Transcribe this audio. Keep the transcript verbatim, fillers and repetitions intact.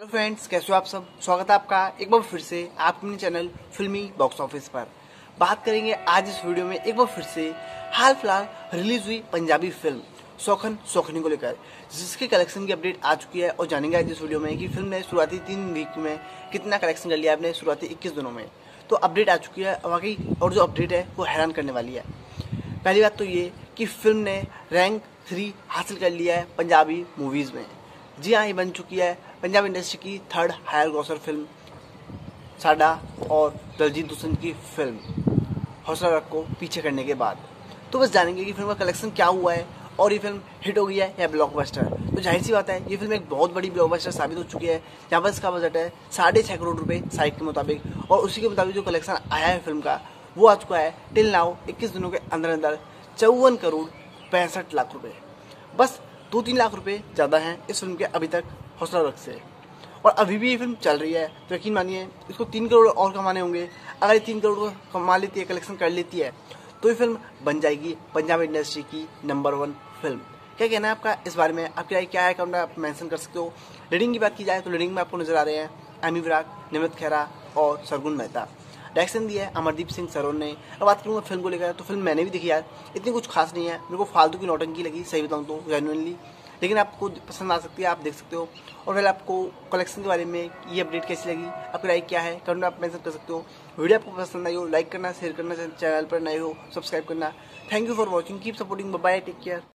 Hello friends, कैसे हो आप सब। स्वागत है आपका एक बार फिर से आपके अपने चैनल फिल्मी बॉक्स ऑफिस पर। बात करेंगे आज इस वीडियो में एक बार फिर से हाल फिलहाल रिलीज हुई पंजाबी फिल्म सौखन सौखनी को लेकर, जिसके कलेक्शन की अपडेट आ चुकी है। और जानेंगे आज इस वीडियो में कि फिल्म ने शुरुआती तीन वीक में कितना कलेक्शन कर लिया आपने शुरुआती इक्कीस दिनों में। तो अपडेट आ चुकी है वाकई, और जो अपडेट है वो हैरान करने वाली है। पहली बात तो ये कि फिल्म ने रैंक थ्री हासिल कर लिया है पंजाबी मूवीज़ में। जी हाँ, ये बन चुकी है पंजाब इंडस्ट्री की थर्ड हायर ग्रॉसर फिल्म साडा और दलजीत दोसांझ की फिल्म हौसला रख को पीछे करने के बाद। तो बस जानेंगे कि फिल्म का कलेक्शन क्या हुआ है और ये फिल्म हिट हो गई है या ब्लॉकबस्टर। तो जाहिर सी बात है, ये फिल्म एक बहुत बड़ी ब्लॉकबस्टर साबित हो चुकी है, जहाँ पर इसका बजट है साढ़े छः करोड़ रुपए साइट के मुताबिक, और उसी के मुताबिक जो कलेक्शन आया है फिल्म का वो आ चुका है टिल नाउ इक्कीस दिनों के अंदर अंदर चौवन करोड़ पैंसठ लाख रुपए। बस दो तीन लाख रुपए ज़्यादा हैं इस फिल्म के अभी तक हौसला रख से, और अभी भी ये फिल्म चल रही है। तो यकीन मानिए इसको तीन करोड़ और कमाने होंगे। अगर ये तीन करोड़ को कमा लेती है, कलेक्शन कर लेती है, तो ये फिल्म बन जाएगी पंजाब इंडस्ट्री की नंबर वन फिल्म। क्या कहना है आपका इस बारे में? आपकी राय क्या है कमेंट में आप मेंशन कर सकते हो। रीडिंग की बात की जाए तो रीडिंग में आपको नजर आ रहे हैं एमी विराग, निमित खेरा और सरगुन मेहता। डायरेक्शन दिया है अमरदीप सिंह सरोन ने। अब बात करूँगा फिल्म को लेकर, तो फिल्म मैंने भी देखी यार, इतनी कुछ खास नहीं है, मेरे को फालतू की नौटंकी लगी सही बताऊँ तो जेन्युइनली, लेकिन आपको पसंद आ सकती है, आप देख सकते हो। और पहले आपको कलेक्शन के बारे में ये अपडेट कैसी लगी, आपकी राय क्या है कमेंट में आप मेंशन कर सकते हो। वीडियो आपको पसंद आई हो लाइक करना, शेयर करना, चैनल पर नए हो सब्सक्राइब करना। Thank you for watching, keep supporting, bye, take care.